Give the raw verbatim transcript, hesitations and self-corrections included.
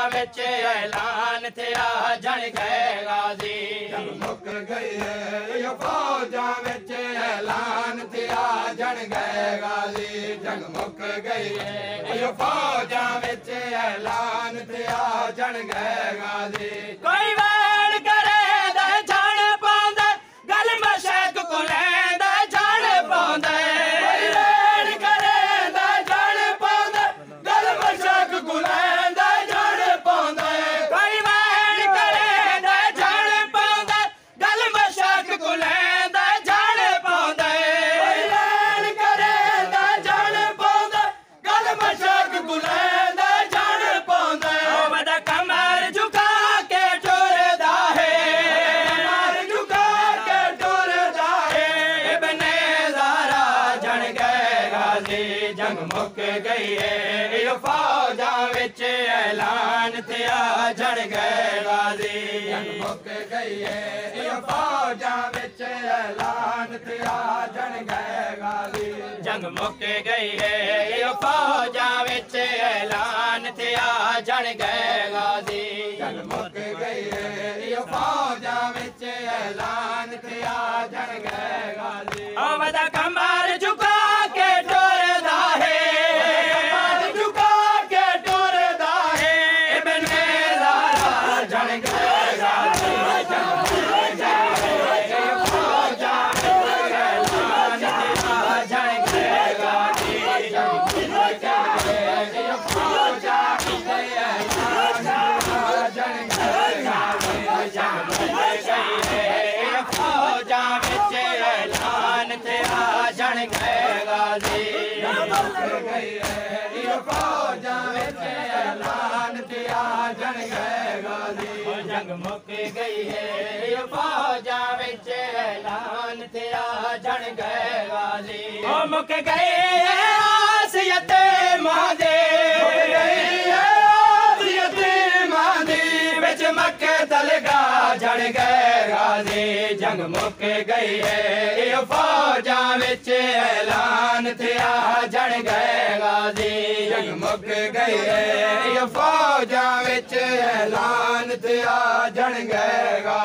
विच ऐलान थिया जण गए गाजी जंग मुक गई है यो फौजा विच ऐलान थिया जण गए गाजी जंग मुक गई है यो फौजा विच ऐलान थिया जण गए गाजी कोई वैण करे दे जान पाउंदे गल मशक को लैंदे जान पाउंदे कोई वैण करे दे जान पाउंदे गल मशक को लैंदे जान पाउंदे कोई वैण करे दे जान पाउंदे गल मशक को लैंदे जान पाउंदे कोई वैण करे दे जान पाउंदे गल मशक को लैंदे जान पाउंदे ओ वदा कमर झुका के टुरदा है कमर झुका के टुरदा है इब्ने ज़ारा जण गए गाजी जंग मुक गई है यो फौजा विच ऐलान थिया जण गए गाजी जंग मुक गई है यो फौजा विच ऐलान थिया जण गए गाजी जंग मुक गई है यो फौजा विच ऐलान थिया जण गए गाजी जंग मुक गई है यो फौजा विच ऐलान थिया जण गए गाजी ओ वदा कमर झुका के टुरदा है कमर झुका के टुरदा है इब्ने ज़ारा जण गए गाजी जंग मुक गई है यो फौजा विच ऐलान थिया जण गए गाजी जंग मुक गई है यो फौजा विच ऐलान थिया जण गए गाजी जंग मुक गई है फौजा विच ऐलान थिया जण गए गाजी गई है यो फौजा विच ऐलान थिया जण गए गाजी जंग मुक गई है यो फौजा विच ऐलान थिया जण गए गाजी ओ मुक गए आसियत महादे विच मक्के तलगा जण गए गाजी जंग मुक गई है यो फौजा विच ऐलान थिया जण गए गाजी जंग मुक गई है यो फौजा विच ऐलान थिया जण गए गाजी